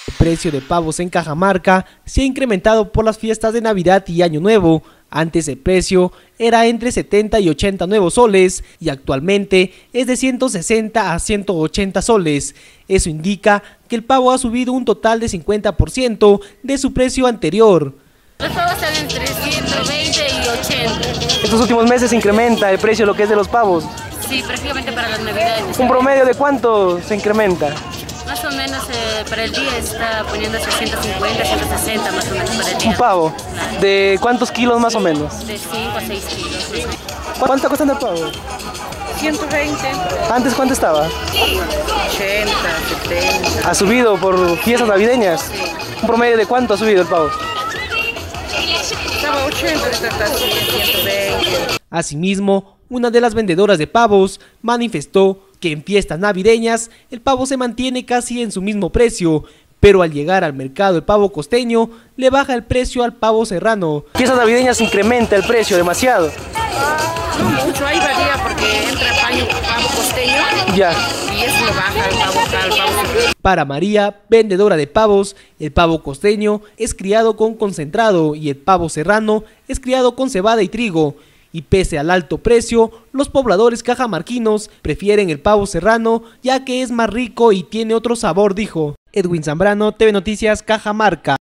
El precio de pavos en Cajamarca se ha incrementado por las fiestas de Navidad y Año Nuevo. Antes el precio era entre 70 y 80 nuevos soles y actualmente es de 160 a 180 soles. Eso indica que el pavo ha subido un total de 50% de su precio anterior. Los pavos están entre 120 y 80. Estos últimos meses se incrementa el precio lo que es de los pavos. Sí, prácticamente para las Navidades. ¿Un promedio de cuánto se incrementa? Más o menos para el día está poniéndose 150, 160 más o menos para el día. ¿Un pavo? Claro. ¿De cuántos kilos más o menos? De 5 a 6 kilos. ¿Cuánto está costando el pavo? 120, ¿Antes cuánto estaba? 80, 70. ¿Ha subido por fiestas navideñas? Sí. ¿Un promedio de cuánto ha subido el pavo? Estaba 80, ahorita está 120. Asimismo, una de las vendedoras de pavos manifestó que en fiestas navideñas el pavo se mantiene casi en su mismo precio, pero al llegar al mercado el pavo costeño le baja el precio al pavo serrano. Fiestas navideñas incrementa el precio demasiado. No mucho, ahí varía porque entra pavo costeño Ya. y eso lo baja al pavo serrano. Para María, vendedora de pavos, el pavo costeño es criado con concentrado y el pavo serrano es criado con cebada y trigo. Y pese al alto precio, los pobladores cajamarquinos prefieren el pavo serrano ya que es más rico y tiene otro sabor, dijo. Edwin Zambrano, TV Noticias, Cajamarca.